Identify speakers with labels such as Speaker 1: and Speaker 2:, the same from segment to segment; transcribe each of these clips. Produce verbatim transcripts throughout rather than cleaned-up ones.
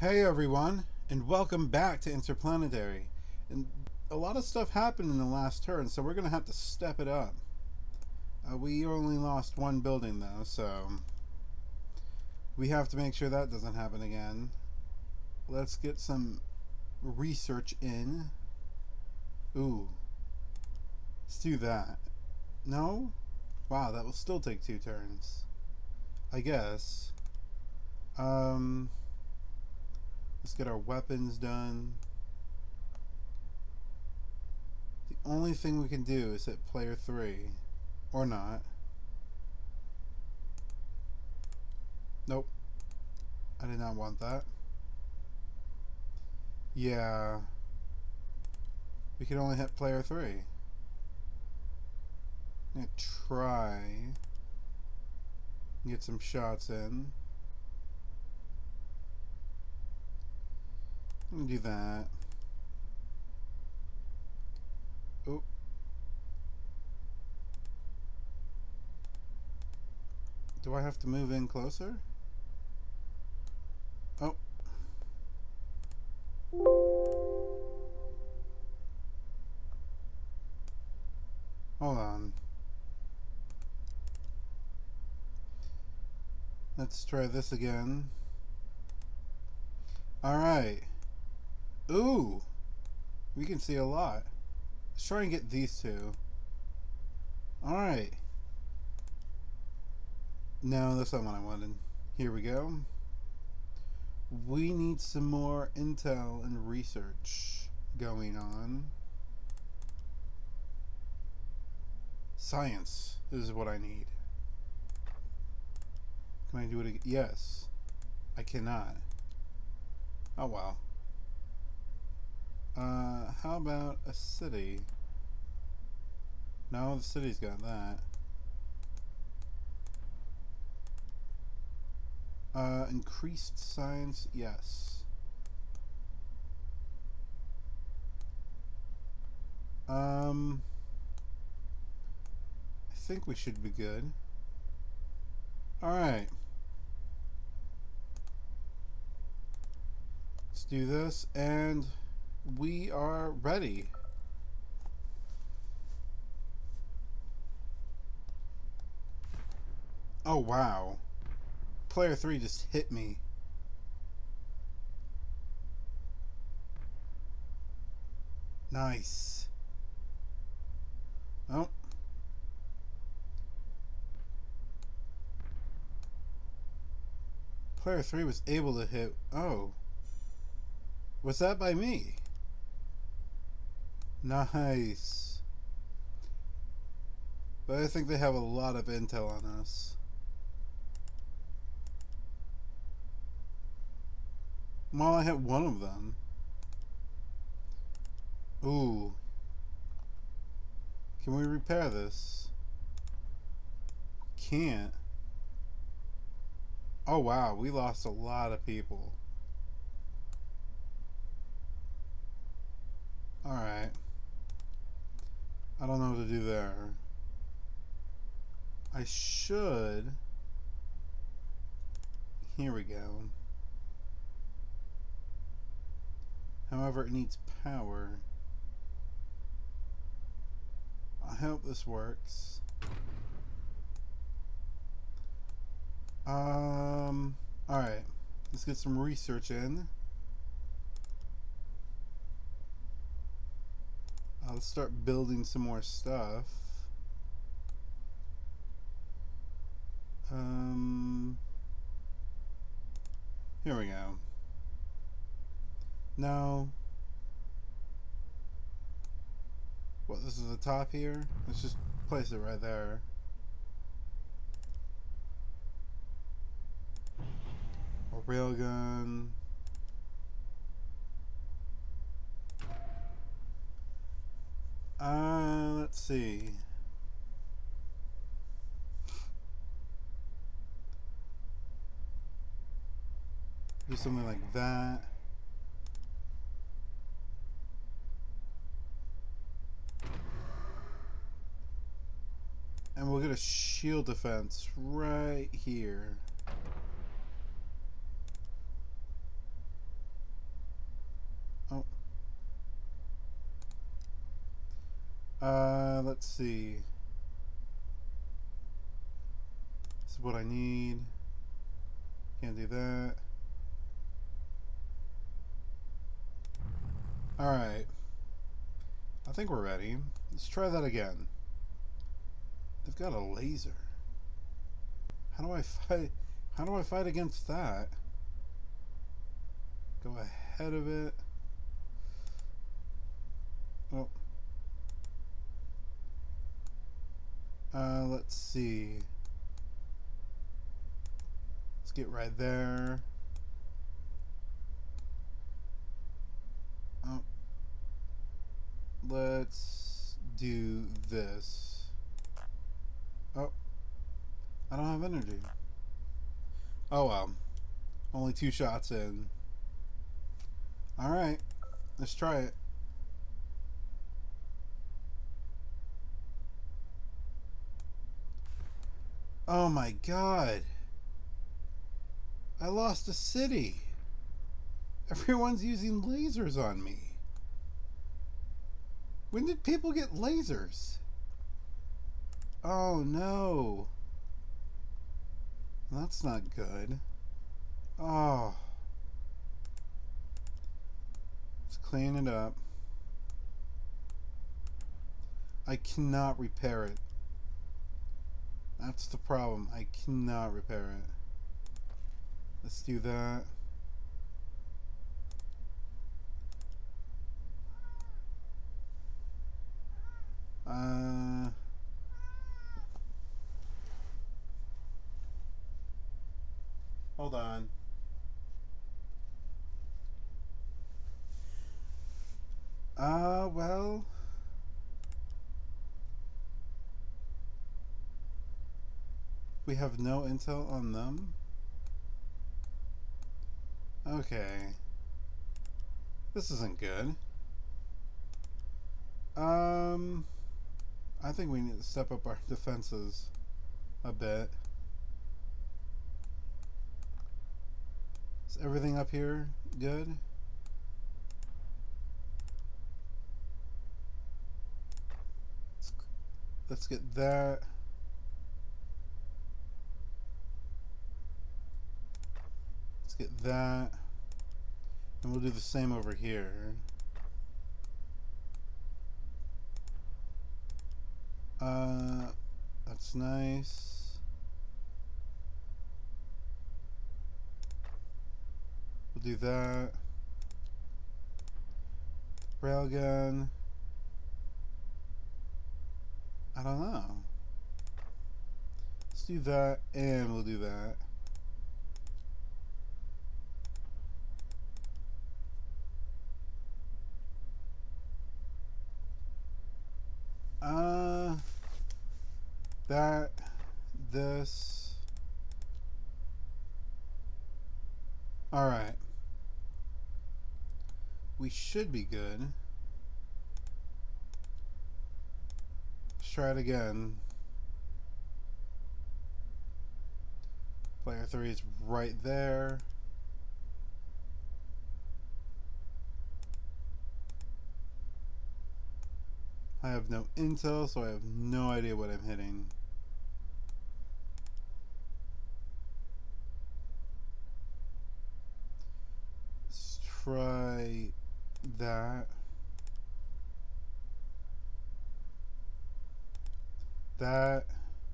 Speaker 1: Hey everyone, and welcome back to Interplanetary. And a lot of stuff happened in the last turn, so we're going to have to step it up. Uh, we only lost one building though, so we have to make sure that doesn't happen again. Let's get some research in. Ooh. Let's do that. No? Wow, that will still take two turns. I guess. Um... Let's get our weapons done. The only thing we can do is hit player three. Or not. Nope. I did not want that. Yeah. We can only hit player three. I'm gonna try and get some shots in. I'm gonna do that. Oh. Do I have to move in closer? Oh. Hold on. Let's try this again. Alright. Ooh! We can see a lot. Let's try and get these two. Alright. No, that's not what I wanted. Here we go. We need some more intel and research going on. Science is what I need. Can I do it again? Yes. I cannot. Oh well. Uh, how about a city? No, the city's got that. Uh, increased science, yes. Um, I think we should be good. Alright. Let's do this, and we are ready. Oh wow. Player three just hit me. Nice. Oh. Player three was able to hit. Oh. Was that by me? Nice. But I think they have a lot of intel on us. Well, I hit one of them. Ooh. Can we repair this? Can't. Oh wow, we lost a lot of people. Alright. I don't know what to do there. I should... Here we go. However, it needs power. I hope this works. Um, alright. Let's get some research in. Uh, let's start building some more stuff. Um, here we go. No. What, this is the top here? Let's just place it right there. A railgun. Uh, let's see. Do something like that. And we'll get a shield defense right here. Uh, let's see. This is what I need. Can't do that. Alright. I think we're ready. Let's try that again. They've got a laser. How do I fight? How do I fight against that? Go ahead of it. Oh. Uh, let's see. Let's get right there. Oh. Let's do this. Oh. I don't have energy. Oh well. Only two shots in. Alright. Let's try it. Oh my god. I lost a city. Everyone's using lasers on me. When did people get lasers? Oh no. That's not good. Oh. Let's clean it up. I cannot repair it. That's the problem. I cannot repair it. Let's do that. Uh, hold on. Uh, well... We have no intel on them? Okay. This isn't good. Um... I think we need to step up our defenses a bit. Is everything up here good? Let's, let's get that. Let's get that. And we'll do the same over here. Uh, that's nice. We'll do that. Railgun. I don't know. Let's do that, and we'll do that. Uh, that, this. All right. We should be good. Let's try it again. Player three is right there. I have no intel, so I have no idea what I'm hitting. Let's try that. That.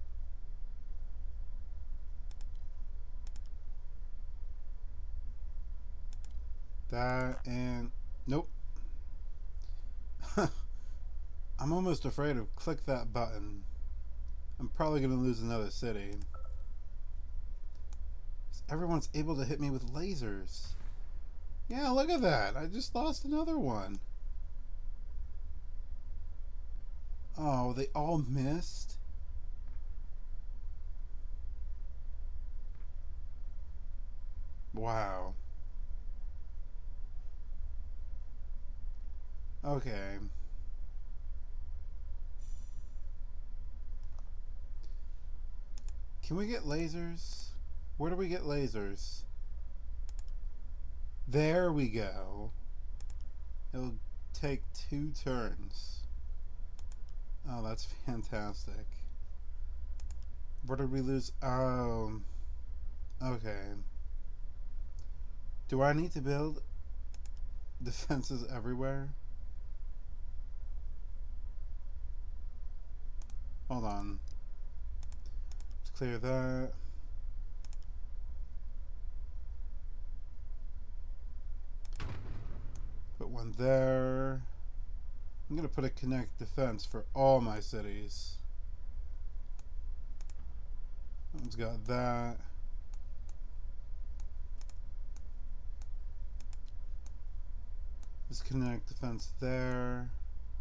Speaker 1: That and nope. I'm almost afraid to click that button. I'm probably going to lose another city. Everyone's able to hit me with lasers. Yeah, look at that. I just lost another one. Oh, they all missed? Wow. Okay. Can we get lasers? Where do we get lasers? There we go. It'll take two turns. Oh, that's fantastic. Where did we lose? Oh, okay. Do I need to build defenses everywhere? Hold on. Let's clear that. Put one there. I'm gonna put a connect defense for all my cities. One's got that. Just connect defense there.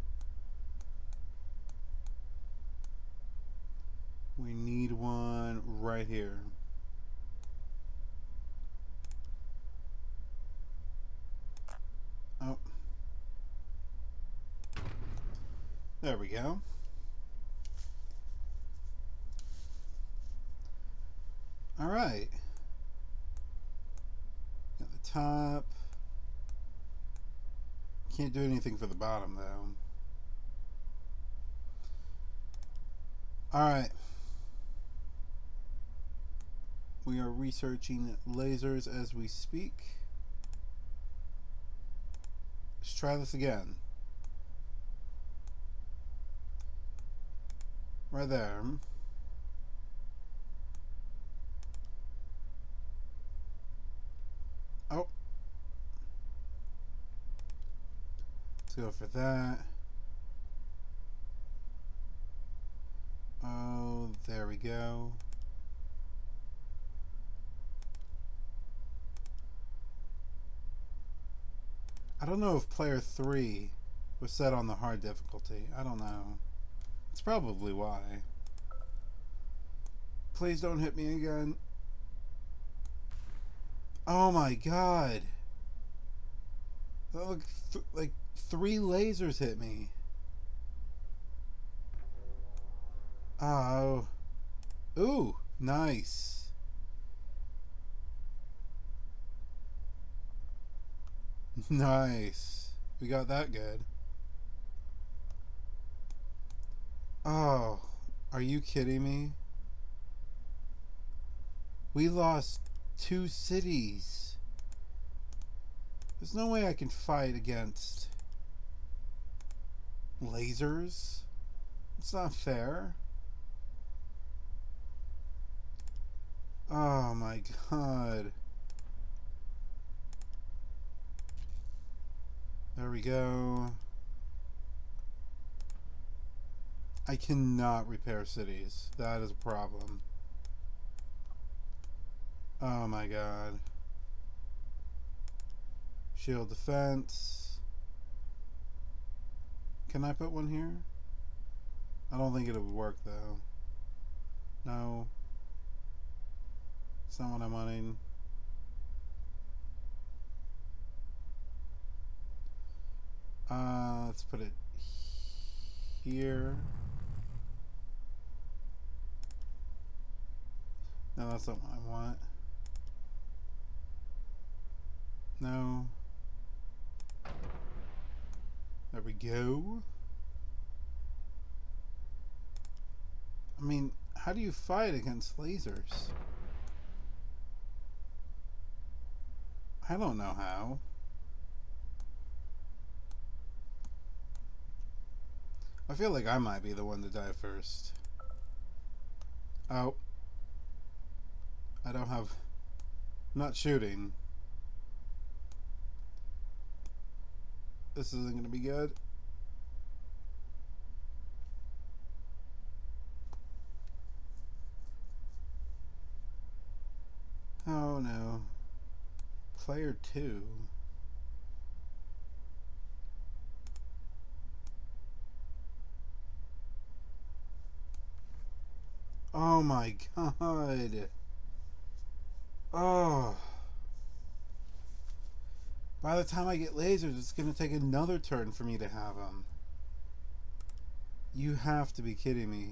Speaker 1: We need one right here. Oh. There we go. All right. Got the top. Can't do anything for the bottom though. All right. We are researching lasers as we speak. Let's try this again. Right there. Oh. Let's go for that. Oh, there we go. I don't know if player three was set on the hard difficulty. I don't know. It's probably why. Please don't hit me again. Oh my god. Look, th like three lasers hit me. Oh. Ooh, nice. Nice. We got that good. Oh, are you kidding me? We lost two cities. There's no way I can fight against lasers. It's not fair. Oh my god. There we go. I cannot repair cities. That is a problem. Oh my god. Shield defense. Can I put one here? I don't think it would work though. No. It's not what I'm wanting. Uh, let's put it here. No, that's not what I want. No. There we go. I mean, how do you fight against lasers? I don't know how. I feel like I might be the one to die first. Oh. I don't have... I'm not shooting. This isn't going to be good. Oh no. Player two. Oh my god. Oh. By the time I get lasers, it's going to take another turn for me to have them. You have to be kidding me.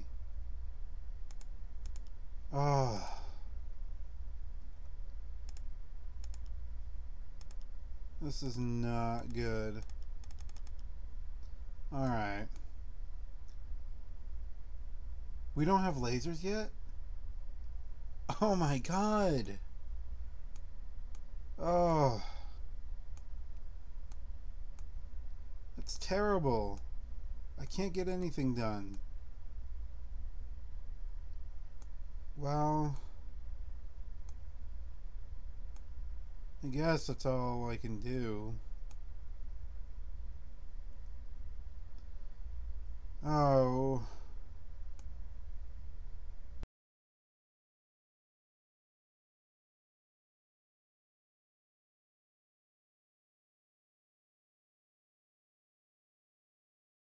Speaker 1: Oh. This is not good. Alright. We don't have lasers yet? Oh my god. Oh. That's terrible. I can't get anything done. Well, I guess that's all I can do. Oh.